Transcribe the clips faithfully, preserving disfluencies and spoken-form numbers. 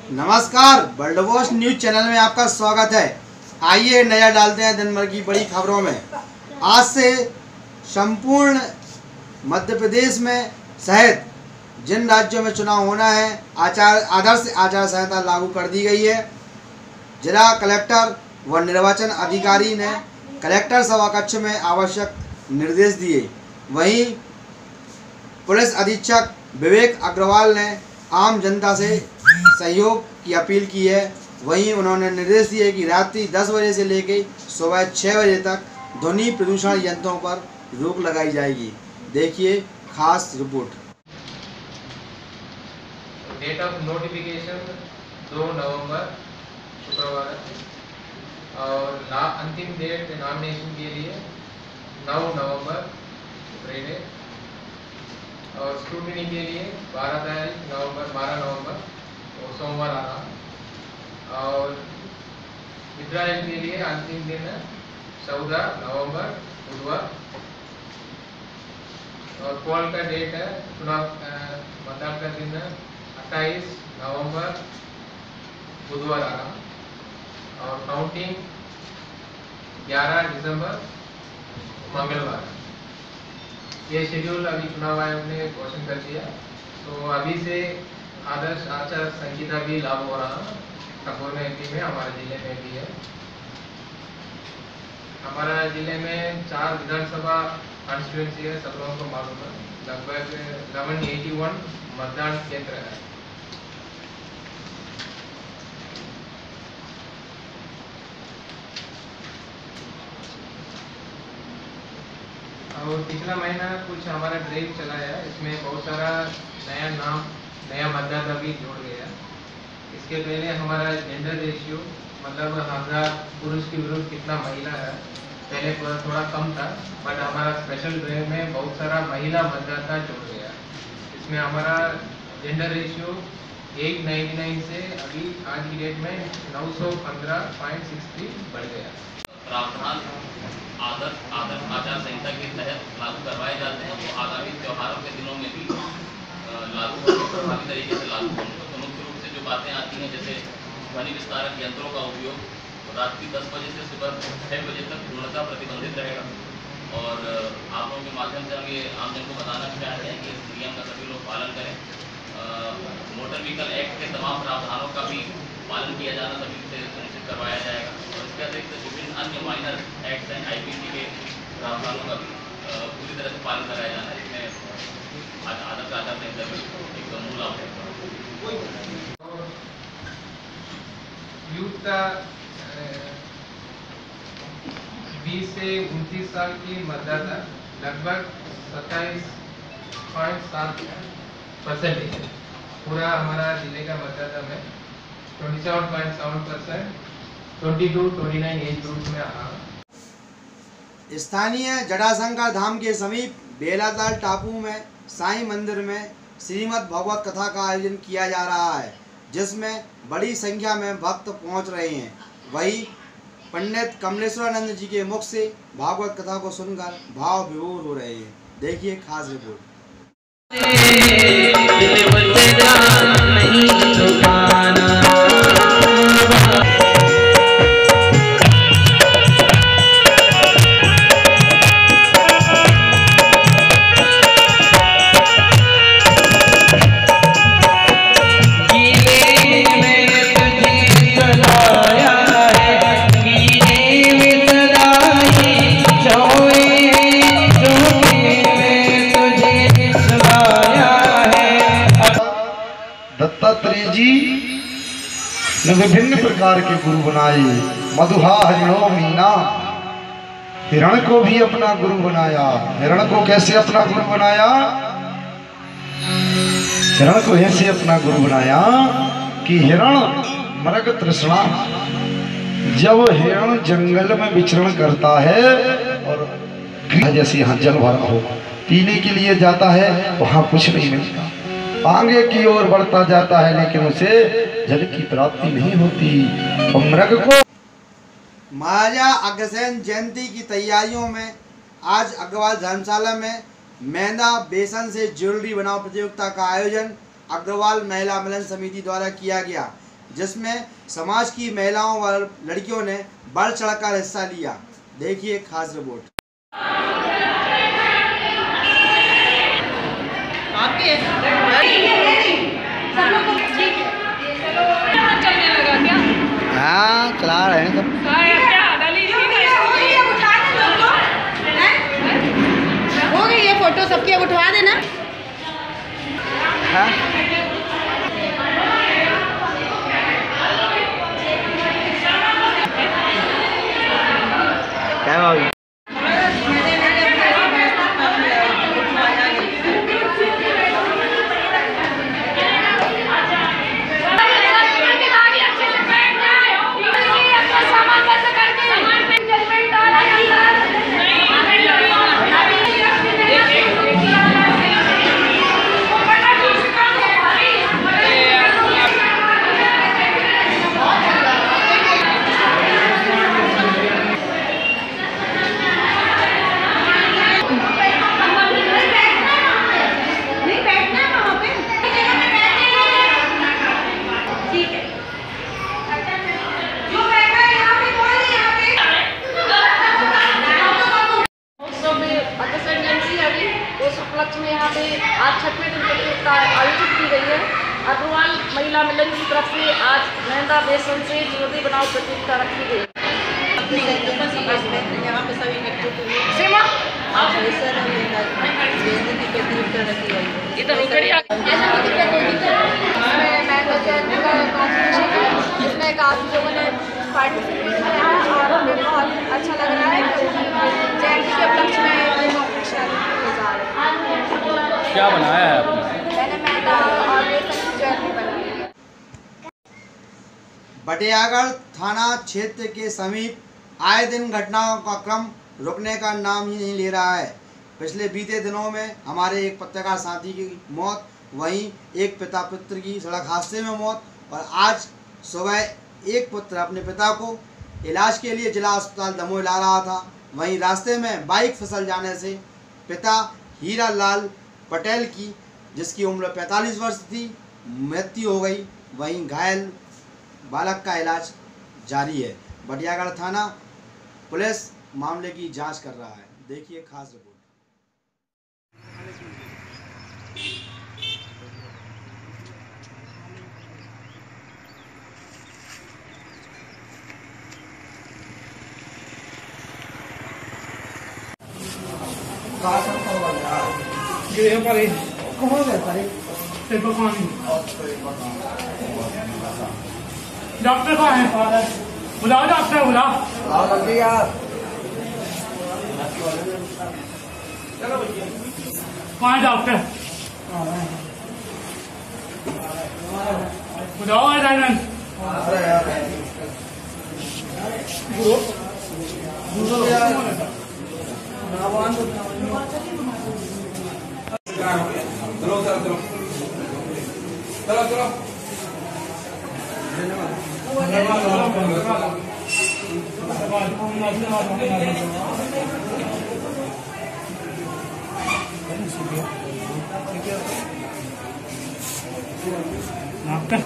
नमस्कार, world watch news channel में आपका स्वागत है। आइए नजर डालते हैं दिन भर की बड़ी खबरों में। आज से संपूर्ण मध्य प्रदेश में सहित जिन राज्यों में चुनाव होना है, आचार आदर्श आचार संहिता लागू कर दी गई है। जिला कलेक्टर व निर्वाचन अधिकारी ने कलेक्टर सभा कक्ष में आवश्यक निर्देश दिए। वहीं पुलिस अधीक्षक विवेक अग्रवाल ने आम जनता से सहयोग की अपील की है। वहीं उन्होंने निर्देश दिए कि रात्रि दस बजे से लेकर सुबह छः बजे तक ध्वनि प्रदूषण यंत्रों पर रोक लगाई जाएगी। देखिए खास रिपोर्ट। डेट ऑफ नोटिफिकेशन दो नवंबर शुक्रवार और अंतिम डेट नॉमिनेशन के लिए नौ नवंबर फ्राइडे और स्क्रूटिनी के लिए बारह तारीख नवंबर बारह नवंबर और सोमवार आ रहा और विड्रायल के लिए अंतिम दिन चौदह नवंबर बुधवार और पोल का डेट है चुनाव मतदान का दिन अट्ठाईस नवंबर बुधवार आ रहा और काउंटिंग ग्यारह दिसंबर मंगलवार। ये शेड्यूल अभी चुनाव आयोग ने घोषणा कर दिया। तो अभी से आदर्श आचार संहिता भी लागू हो रहा है संपूर्ण एमपी में, हमारे जिले में भी है। हमारा जिले में चार विधानसभा कॉन्स्टिट्यूंसी है, सब लोगों को मालूम है। लगभग ग्यारह सौ इक्यासी मतदान केंद्र है। और पिछला महीना कुछ हमारा ड्राइव चला है, इसमें बहुत सारा नया नाम नया मतदाता भी जोड़ गया। इसके पहले हमारा जेंडर रेशियो मतलब हजार पुरुष के विरुद्ध कितना महिला है, पहले थोड़ा कम था, बट हमारा स्पेशल ड्राइव में बहुत सारा महिला मतदाता जोड़ गया। इसमें हमारा जेंडर रेशियो एक नाइन्टी नाइन से अभी आज की डेट में नौ सौ पंद्रह पॉइंट सिक्स थ्री बढ़ गया। प्रावधान आदर्श आदर्श आचार संहिता के तहत लागू करवाए जाते हैं, वो आगामी त्योहारों के दिनों में भी लागू होंगे, प्रभावी तरीके से लागू होंगे। तो मुख्य रूप से जो बातें आती हैं, जैसे ध्वनि विस्तारक यंत्रों का उपयोग रात्रि दस बजे से सुबह छः बजे तक पूर्णतः प्रतिबंधित रहेगा। और आप लोगों के माध्यम से हम ये आमजन को बताना चाहते हैं कि इस नियम का सभी लोग पालन करें। मोटर व्हीकल एक्ट के तमाम प्रावधानों का भी पालन किया जाना सभी से सुनिश्चित करवाया जाएगा। और इसके अतिरिक्त विभिन्न अन्य माइनर एक्ट हैं, आईपीसी के प्रावधानों का भी पूरी तरह से पालन कराया जाना है। इसमें आदर्श आचार संहिता भी एक मूल आवश्यकता है। यूथ का बीस से उनतीस साल की मतदाता लगभग सत्ताईस पॉइंट सात परसेंट है। पूरा हमारा जिले का मतदाता में twenty seven point seven percent twenty two twenty nine age group में आ रहा है। स्थानीय जटाशंकर धाम के समीप बेलाताल टापू में साईं मंदिर में श्रीमद् भागवत कथा का आयोजन किया जा रहा है, जिसमें बड़ी संख्या में भक्त पहुंच रहे हैं। वहीं पंडित कमलेश्वरानंद जी के मुख से भागवत कथा को सुनकर भाव विभोर हो रहे हैं। देखिए खास रिपोर्ट। दत्तात्रेय जी ने विभिन्न प्रकार के गुरु बनाए। मधुहा हरिणो मीना, हिरण को भी अपना गुरु बनाया। हिरण को कैसे अपना गुरु बनाया? हिरण को ऐसे अपना गुरु बनाया कि हिरण मृग तृष्णा, जब हिरण जंगल में विचरण करता है और जैसे यहाँ जल भरा हो, पीने के लिए जाता है, वहां कुछ नहीं मिलता, आगे की ओर बढ़ता जाता है, लेकिन उसे जल की प्राप्ति नहीं होती। और मृग को महाराजा अग्रसेन जयंती की तैयारियों में आज अग्रवाल धर्मशाला में मैदा बेसन से ज्वेलरी बनाओ प्रतियोगिता का आयोजन अग्रवाल महिला मिलन समिति द्वारा किया गया। जिसमें समाज की महिलाओं व लड़कियों ने बढ़ चढ़कर हिस्सा लिया। देखिए खास रिपोर्ट। हाँ चला रहे हैं सब। हो गई ये फोटो सबकी, अब उठवा देना। हाँ क्या होगी? में यहाँ पे आज छठवें दिन प्रतियोगिता आयोजित की गई है। अग्रवाल महिला मिलन की तरफ से आज लहंगा बेसन से ज्योति बनाओ प्रतियोगिता रखी गई। यहाँ पे सभी इकट्ठे इसमें काफी लोगों ने पार्टिसिपेट किया है और हमें बहुत अच्छा लग रहा है क्योंकि जयंती के उपलक्ष्य में कॉम्पिटिशन जा रहा है। क्या बनाया है आपने? मैंने मैदा और बेसन की ज्वेलरी बनाई है। बटियागढ़ थाना क्षेत्र के समीप आए दिन घटनाओं का क्रम रुकने का नाम ही नहीं ले रहा है। पिछले बीते दिनों में हमारे एक पत्रकार साथी की मौत, वहीं एक पिता पुत्र की सड़क हादसे में मौत और आज सुबह एक पुत्र अपने पिता को इलाज के लिए जिला अस्पताल दमोह ला रहा था। वहीं रास्ते में बाइक फिसल जाने से पिता हीरा लाल पटेल की, जिसकी उम्र पैंतालीस वर्ष थी, मृत्यु हो गई। वहीं घायल बालक का इलाज जारी है। बटियागढ़ थाना पुलिस मामले की जांच कर रहा है। देखिए खास रिपोर्ट। ये पर ही कहाँ रहता है? पेपर पानी डॉक्टर कहाँ है? बुलाओ डॉक्टर, बुलाओ यार। कहाँ है डॉक्टर? बुलाओ डायमंड। चलो चलो चलो चलो चलो डॉक्टर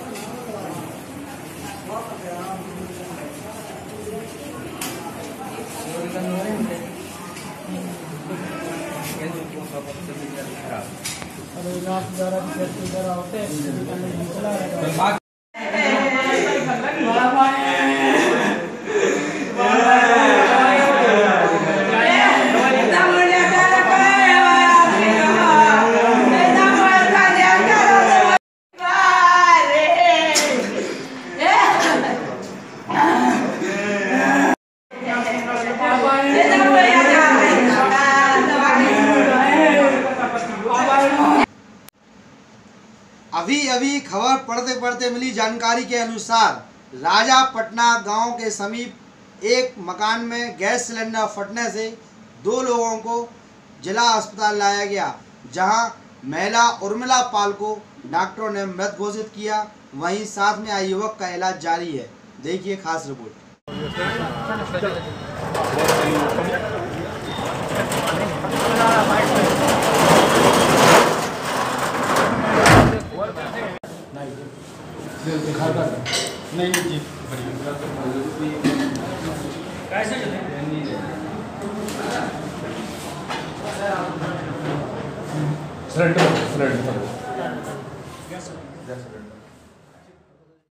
अभी अभी खबर पढ़ते पढ़ते मिली जानकारी के अनुसार राजा पटना गांव के समीप एक मकान में गैस सिलेंडर फटने से दो लोगों को जिला अस्पताल लाया गया, जहां महिला उर्मिला पाल को डॉक्टरों ने मृत घोषित किया। वहीं साथ में आए युवक का इलाज जारी है। देखिए खास रिपोर्ट। दिखा नहीं नहीं जी बढ़िया कैसे चले सिलेंडर सिलेंडर यस सर